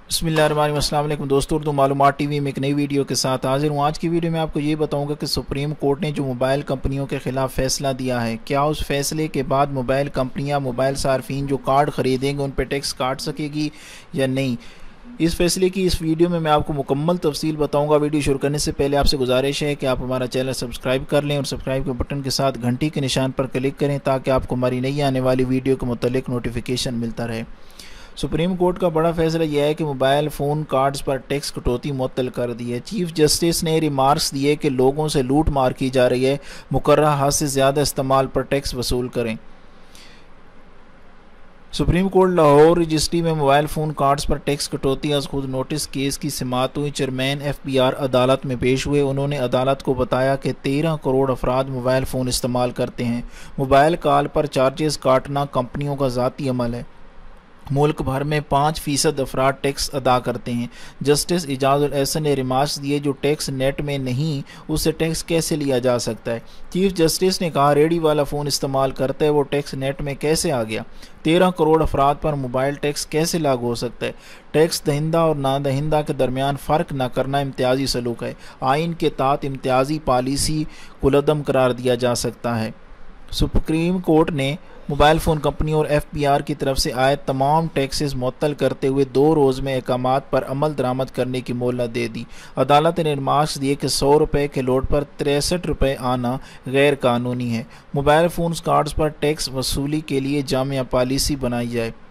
बिस्मिल्लाहिर्रहमानिर्रहीम। अस्सलाम वालेकुम दोस्तों, उर्दू मालूमात टीवी में एक नई वीडियो के साथ हाजिर हूँ। आज की वीडियो में आपको ये बताऊंगा कि सुप्रीम कोर्ट ने जो मोबाइल कंपनियों के ख़िलाफ़ फ़ैसला दिया है, क्या उस फैसले के बाद मोबाइल कंपनियाँ मोबाइल सार्फिन जो कार्ड ख़रीदेंगे उन पर टैक्स काट सकेगी या नहीं। इस फैसले की इस वीडियो में मैं आपको मुकम्मल तफसील बताऊंगा। वीडियो शुरू करने से पहले आपसे गुजारिश है कि आप हमारा चैनल सब्सक्राइब कर लें और सब्सक्राइब के बटन के साथ घंटी के निशान पर क्लिक करें ताकि आपको हमारी नई आने वाली वीडियो के मुतल्लिक नोटिफिकेशन मिलता रहे। सुप्रीम कोर्ट का बड़ा फैसला यह है कि मोबाइल फ़ोन कार्ड्स पर टैक्स कटौती मुअत्तल कर दी है। चीफ जस्टिस ने रिमार्क्स दिए कि लोगों से लूट मार की जा रही है, मुकर्रर हद से ज़्यादा इस्तेमाल पर टैक्स वसूल करें। सुप्रीम कोर्ट लाहौर रजिस्ट्री में मोबाइल फ़ोन कार्ड्स पर टैक्स कटौती आज खुद नोटिस केस की समाअत हुई। चेयरमैन FBR अदालत में पेश हुए। उन्होंने अदालत को बताया कि 13 करोड़ अफराद मोबाइल फ़ोन इस्तेमाल करते हैं। मोबाइल कॉल पर चार्जेस काटना कंपनियों का ज़ाती अमल है। मुल्क भर में 5% अफराद टैक्स अदा करते हैं। जस्टिस इजाज़ुल एहसन ने रिमार्क्स दिए, जो टैक्स नेट में नहीं उससे टैक्स कैसे लिया जा सकता है। चीफ जस्टिस ने कहा, रेडी वाला फ़ोन इस्तेमाल करता है, वो टैक्स नेट में कैसे आ गया। 13 करोड़ अफराद पर मोबाइल टैक्स कैसे लागू हो सकता है। टैक्स दहिंदा और ना दहिंदा के दरमियान फ़र्क न करना इम्तियाजी सलूक है। आइन के तहत इम्तियाजी पॉलिसी कुलअदम करार दिया जा सकता है। सुप्रीम कोर्ट ने मोबाइल फ़ोन कंपनी और FBR की तरफ से आए तमाम टैक्सेस मुअत्तल करते हुए 2 रोज़ में अहकामात पर अमल दरामद करने की मोहलत दे दी। अदालत ने रिमार्क्स दिए कि 100 रुपये के लोड पर 63 रुपये आना गैर कानूनी है। मोबाइल फ़ोन कार्ड्स पर टैक्स वसूली के लिए जामिया पॉलिसी बनाई जाए।